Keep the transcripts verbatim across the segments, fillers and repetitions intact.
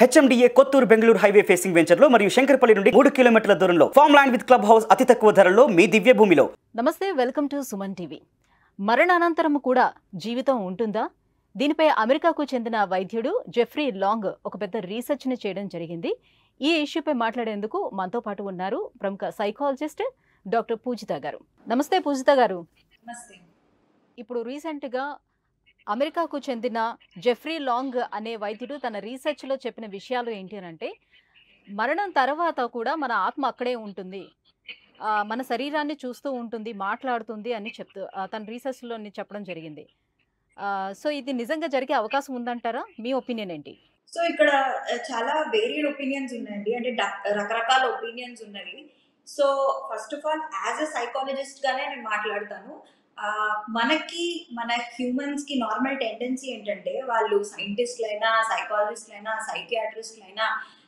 H M D A Kothur Bengaluru highway facing వెంచర్లో మరియు శంకరపల్లి నుండి మూడు కిలోమీటర్ల దూరంలో farm land with club house అతి తక్కువ ధరలో మీ దివ్య భూమిలో. నమస్తే, వెల్కమ్ టు సుమన్ టీవీ. మరణానంతరం కూడా జీవితం ఉంటుందా? దీనిపై అమెరికాకు చెందిన వైద్యుడు జెఫ్రీ లాంగ్ ఒక పెద్ద రీసెర్చ్ని చేయడం జరిగింది. ఈ ఇష్యూపై మాట్లాడేందుకు మనతో పాటు ఉన్నారు ప్రముఖ సైకాలజిస్ట్ డాక్టర్ పూజిత గారు. నమస్తే పూజిత గారు. నమస్తే. ఇప్పుడు రీసెంట్గా అమెరికాకు చెందిన జెఫ్రీ లాంగ్ అనే వైద్యుడు తన రీసెర్చ్లో చెప్పిన విషయాలు ఏంటి అంటే, మరణం తర్వాత కూడా మన ఆత్మ అక్కడే ఉంటుంది, మన శరీరాన్ని చూస్తూ ఉంటుంది, మాట్లాడుతుంది అని చెప్తూ తన రీసెర్చ్లో చెప్పడం జరిగింది. సో ఇది నిజంగా జరిగే అవకాశం ఉందంటారా? మీ ఒపీనియన్ ఏంటి? సో ఇక్కడ చాలా వేరియడ్ ఒపీనియన్స్ ఉన్నాయండి, అంటే రకరకాల ఒపీనియన్స్ ఉన్నాయి. So first of all as a psychologist గానే నేను మాట్లాడతాను. మనకి మన హ్యూమన్స్ కి నార్మల్ టెండెన్సీ ఏంటంటే, వాళ్ళు సైంటిస్ట్లు అయినా సైకాలజిస్ట్లు అయినా సైకియాట్రిస్ట్లు అయినా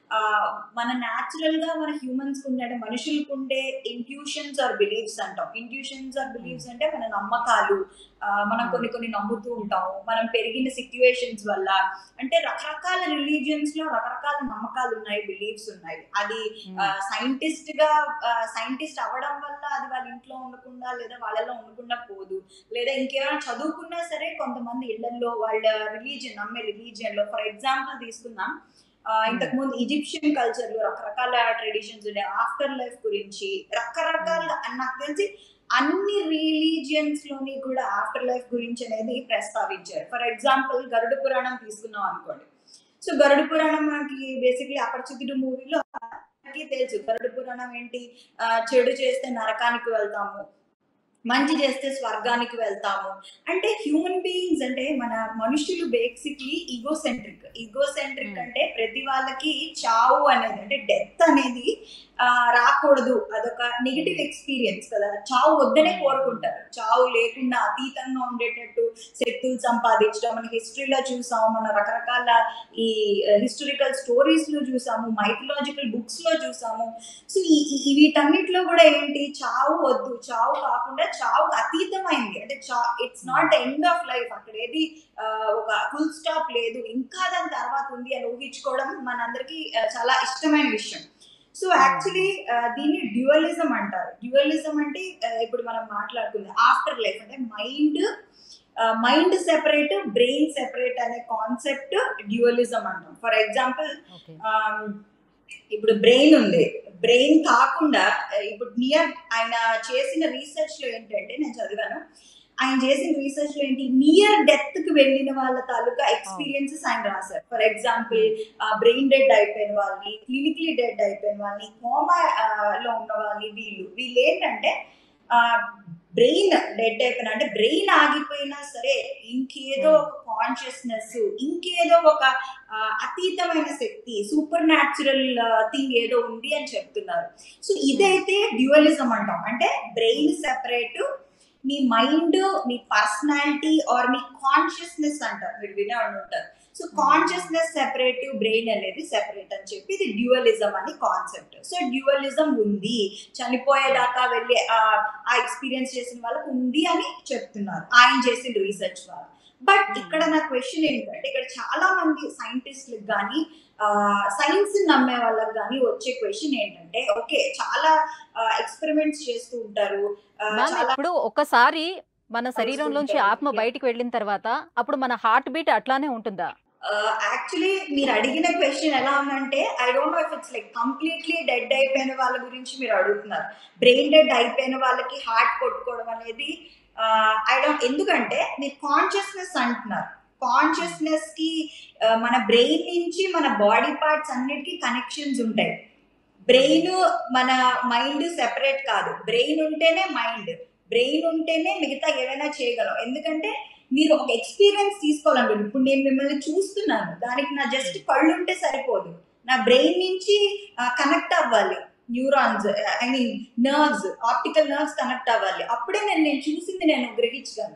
మన న్యాచురల్ గా మన హ్యూమన్స్ కు ఉండే మనుషులకు ఉండే ఇంట్యూషన్స్ ఆర్ బిలీఫ్స్ అంటాం. ఇంట్యూషన్స్ ఆర్ బిలీఫ్స్ అంటే మన నమ్మకాలు, మనం కొన్ని కొన్ని నమ్ముతూ ఉంటాము మనం పెరిగిన సిచ్యువేషన్స్ వల్ల. అంటే రకరకాల రిలీజియన్స్ లో రకరకాల నమ్మకాలు ఉన్నాయి, బిలీఫ్స్ ఉన్నాయి. అది సైంటిస్ట్ గా సైంటిస్ట్ అవ్వడం వల్ల అది వాళ్ళ ఇంట్లో ఉండకుండా లేదా వాళ్ళలో ఉండకుండా పోదు, లేదా ఇంకేమైనా చదువుకున్నా సరే కొంతమంది ఇళ్లలో వాళ్ళ రిలీజియన్ నమ్మే రిలీజియన్ లో. ఫర్ ఎగ్జాంపుల్ తీసుకుందాం, ఇంతకు ముందు ఈజిప్షియన్ కల్చర్ లో రకరకాల ట్రెడిషన్స్ ఉండే, ఆఫ్టర్ లైఫ్ గురించి రకరకాల, నాకు తెలిసి అన్ని రిలీజియన్స్ లోని కూడా ఆఫ్టర్ లైఫ్ గురించి అనేది ప్రస్తావించారు. ఫర్ ఎగ్జాంపుల్ గరుడ పురాణం తీసుకున్నాం అనుకోండి. సో గరుడ పురాణం మనకి బేసిక్లీ అపరిచితుడు మూవీలో తెలుసు. గరుడ పురాణం ఏంటి, చెడు చేస్తే నరకానికి వెళ్తాము, మంచి చేస్తే స్వర్గానికి వెళ్తాము. అంటే హ్యూమన్ బీయింగ్స్ అంటే మన మనుషులు బేసిక్లీ ఈగోసెంట్రిక్. ఈగోసెంట్రిక్ అంటే ప్రతి వాళ్ళకి చావు అనేది, అంటే డెత్ అనేది ఆ రాకూడదు, అదొక నెగిటివ్ ఎక్స్పీరియన్స్ కదా. చావు వద్దనే కోరుకుంటారు. చావు లేకుండా అతీతంగా ఉండేటట్టు శక్తులు సంపాదించడం మన హిస్టరీలో చూసాము, మన రకరకాల ఈ హిస్టారికల్ స్టోరీస్ లో చూసాము, మైథలాజికల్ బుక్స్ లో చూసాము. సో ఈ వీటన్నిటిలో కూడా ఏంటి, చావు వద్దు, చావు కాకుండా చావు అతీతమైంది, అంటే చా it's not end of life, అక్కడ ఏది ఒక ఫుల్ స్టాప్ లేదు, ఇంకా దాని తర్వాత ఉంది అని ఊహించుకోవడం మనందరికీ చాలా ఇష్టమైన విషయం. సో యాక్చువల్లీ దీన్ని డ్యూయలిజం అంటారు. డ్యూయలిజం అంటే ఇప్పుడు మనం మాట్లాడుకుంది ఆఫ్టర్ లైఫ్ అంటే mind mind separate, brain separate అనే కాన్సెప్ట్ డ్యూయలిజం అంటాం. ఫర్ ఎగ్జాంపుల్ ఇప్పుడు బ్రెయిన్ ఉంది, బ్రెయిన్ కాకుండా ఇప్పుడు నియర్ ఆయన చేసిన రీసెర్చ్ లో ఏంటంటే, నేను చదివాను, ఆయన చేసిన రీసెర్చ్ లో ఏంటి, నియర్ డెత్ కి వెళ్ళిన వాళ్ళ తాలూకా ఎక్స్పీరియన్సెస్ ఆయన రాశారు. ఫర్ ఎగ్జాంపుల్ బ్రెయిన్ డెడ్ అయిపోయిన వాళ్ళని, క్లినికలీ డెడ్ అయిపోయిన వాళ్ళని, కోమా లో ఉన్న వాళ్ళని, వీళ్ళు వీళ్ళు ఏంటంటే బ్రెయిన్ డెడ్ అయిపోయినా అంటే బ్రెయిన్ ఆగిపోయినా సరే ఇంకేదో ఒక కాన్షియస్నెస్, ఇంకేదో ఒక అతీతమైన శక్తి, సూపర్ న్యాచురల్ థింగ్ ఏదో ఉంది అని చెప్తున్నారు. సో ఇదైతే డ్యూయలిజం అంటాం. అంటే బ్రెయిన్ సెపరేట్, మీ మైండ్, మీ పర్సనాలిటీ ఆర్ మీ కాన్షియస్నెస్ అంటారు, మీరు వినే ఉంటారు. సో కాన్షియస్నెస్ సెపరేట్, బ్రెయిన్ అనేది సెపరేట్ అని చెప్పి ఇది డ్యూయలిజం అని కాన్సెప్ట్. సో డ్యూయలిజం ఉంది, చనిపోయేదాకా వెళ్ళి ఆ ఎక్స్పీరియన్స్ చేసిన వాళ్ళకు ఉంది అని చెప్తున్నారు ఆయన చేసిన రీసెర్చ్ వాళ్ళు. బట్ ఇక్కడ నా క్వశ్చన్ ఏంటంటే, ఇక్కడ చాలా మంది సైంటిస్టులకు కానీ సైన్స్ నమ్మే వాళ్ళకి కానీ వచ్చే క్వశ్చన్ ఏంటంటే, ఓకే చాలా ఎక్స్పెరిమెంట్స్ చేస్తూ ఉంటారు. ఇప్పుడు ఒకసారి మన శరీరంలోంచి ఆత్మ బయటికి వెళ్ళిన తర్వాత అప్పుడు మన హార్ట్ బీట్ అట్లానే ఉంటుందా? యాక్చువల్లీ మీరు అడిగిన క్వశ్చన్ ఎలా ఉందంటే, I don't know if it's like completely dead అయిపోయిన వాళ్ళ గురించి మీరు అడుగుతున్నారు. బ్రెయిన్ డెడ్ అయిపోయిన వాళ్ళకి హార్ట్ కొట్టుకోవడం అనేది ఐ డోంట్, ఎందుకంటే మీరు కాన్షియస్నెస్ అంటున్నారు. కాన్షియస్నెస్ కి మన బ్రెయిన్ నుంచి మన బాడీ పార్ట్స్ అన్నిటికీ కనెక్షన్స్ ఉంటాయి. బ్రెయిన్ మన మైండ్ సెపరేట్ కాదు, బ్రెయిన్ ఉంటేనే మైండ్, బ్రెయిన్ ఉంటేనే మిగతా ఏమైనా చేయగలం. ఎందుకంటే మీరు ఒక ఎక్స్పీరియన్స్ తీసుకోవాలంటే, ఇప్పుడు నేను మిమ్మల్ని చూస్తున్నాను, దానికి నా జస్ట్ కళ్ళు ఉంటే సరిపోదు, నా బ్రెయిన్ నుంచి కనెక్ట్ అవ్వాలి neurons, I mean nerves, optical nerves connect అవ్వాలి, అప్పుడే నేను నేను చూసింది నేను గ్రహించగలను.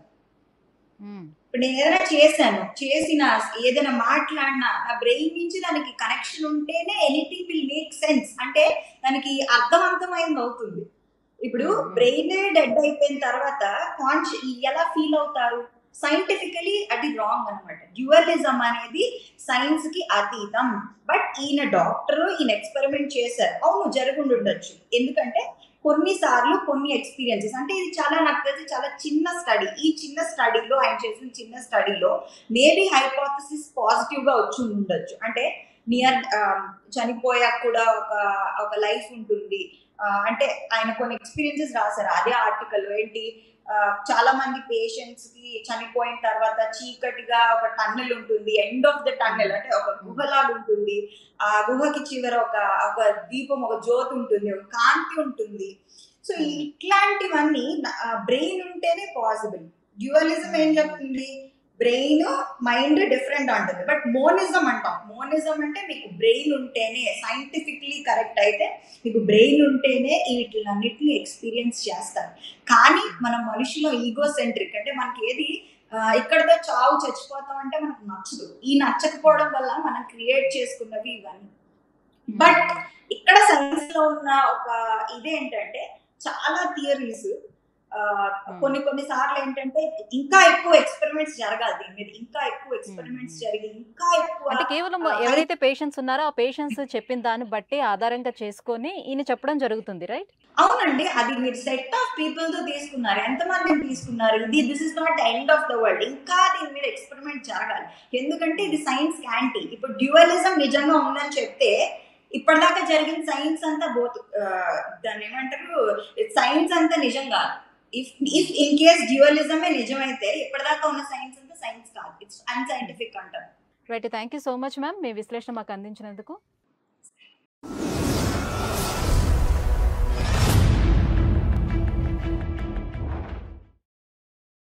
ఇప్పుడు నేను ఏదైనా చేశాను, చేసిన ఏదైనా మాట్లాడినా నా బ్రెయిన్ నుంచి దానికి కనెక్షన్ ఉంటేనే ఎనీథింగ్ విల్ మేక్ సెన్స్, అంటే దానికి అర్థవంతమైంది అవుతుంది. ఇప్పుడు బ్రెయిన్ డెడ్ అయిపోయిన తర్వాత కాన్షి ఎలా ఫీల్ అవుతారు, సైంటిఫికలీ అది రాంగ్ అనమాట. డ్యూయలిజం అనేది సైన్స్ కి అతీతం. బట్ ఈయన డాక్టర్, ఈయన ఎక్స్పెరిమెంట్ చేశారు, అవును జరుగుండి ఉండొచ్చు. ఎందుకంటే కొన్నిసార్లు కొన్ని ఎక్స్పీరియన్సెస్, అంటే ఇది చాలా నాకు తెలిసి చాలా చిన్న స్టడీ. ఈ చిన్న స్టడీలో ఆయన చేసిన చిన్న స్టడీలో మేబీ హైపోథసిస్ పాజిటివ్ గా వచ్చి ఉండొచ్చు. అంటే నియర్ చనిపోయాక కూడా ఒక ఒక లైఫ్ ఉంటుంది. అంటే ఆయన కొన్ని ఎక్స్పీరియన్సెస్ రాశారు అదే ఆర్టికల్. ఏంటి, చాలా మంది పేషెంట్స్ కి చనిపోయిన తర్వాత చీకటిగా ఒక టన్నెల్ ఉంటుంది, ఎండ్ ఆఫ్ ద టన్నెల్ అంటే ఒక గుహలాగా ఉంటుంది. ఆ గుహకి చివర ఒక ఒక దీపం, ఒక జ్యోతి ఉంటుంది, ఒక కాంతి ఉంటుంది. సో ఇట్లాంటివన్నీ బ్రెయిన్ ఉంటేనే పాసిబుల్. డ్యూయలిజం ఏం చెప్తుంది, బ్రెయిన్ మైండ్ డిఫరెంట్ అంటుంది. బట్ మోనిజం అంటాం. మోనిజం అంటే మీకు బ్రెయిన్ ఉంటేనే, సైంటిఫిక్లీ కరెక్ట్ అయితే మీకు బ్రెయిన్ ఉంటేనే వీటిలన్నిటిని ఎక్స్పీరియన్స్ చేస్తారు. కానీ మన మనుషులో ఈగో సెంట్రిక్, అంటే మనకి ఏది ఇక్కడతో చావు చచ్చిపోతాం అంటే మనకు నచ్చదు. ఈ నచ్చకపోవడం వల్ల మనం క్రియేట్ చేసుకున్నవి ఇవన్నీ. బట్ ఇక్కడ సైన్స్ లో ఉన్న ఒక ఇదేంటంటే చాలా థియరీస్, కొన్ని కొన్ని సార్లు ఏంటంటే ఇంకా ఎక్కువ ఎక్స్పెరిమెంట్స్ జరగాలి దీని మీద, ఇంకా ఎక్కువ ఎక్స్పెరిమెంట్స్ జరిగి ఇంకా ఎక్కువ, అంటే కేవలం ఎవరైతే పేషెంట్స్ ఉన్నారో ఆ పేషెంట్స్ చెప్పిన దాన్ని బట్టి ఆధారంగా చేసుకొని ఈయన చెప్పడం జరుగుతుంది, రైట్? అవునండి. అది మీరు సెట్ ఆఫ్ పీపుల్ తో తీసుకున్నారు, ఎంతమందిని తీసుకున్నారు, ఇది this is not end of the world. ఇంకా దీని మీద ఎక్స్పెరిమెంట్ జరగాలి. ఎందుకంటే ఇది సైన్స్ యాంటీ. ఇప్పుడు డ్యూయలిజం నిజంగా ఉందని చెప్తే ఇప్పటిదాకా జరిగిన సైన్స్ అంతా బోత్ దాన్ని ఏమంటారు, సైన్స్ అంతా నిజం కాదు. ఇఫ్ ఇఫ్ ఇన్ కేస్ డ్యూయలిజమే నిజమైతే ఇప్పటిదాకా ఉన్న సైన్స్ అంతా సైన్స్ కాదు, ఇట్స్ అన్సైంటిఫిక్ అంటారు. Right, thank you so much ma'am మీ విశ్లేషణ మాకు అందించినందుకు.